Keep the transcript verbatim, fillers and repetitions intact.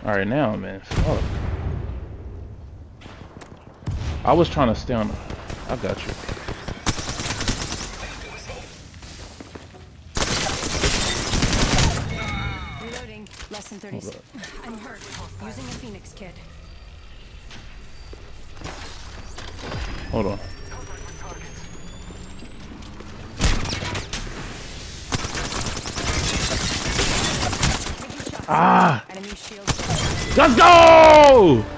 Alright, now, man. Fuck. I was trying to stay on. I got you. Reloading. Less than thirty seconds. I'm hurt. Using a Phoenix kit. Hold on. Ah! Enemy shield. Let's go!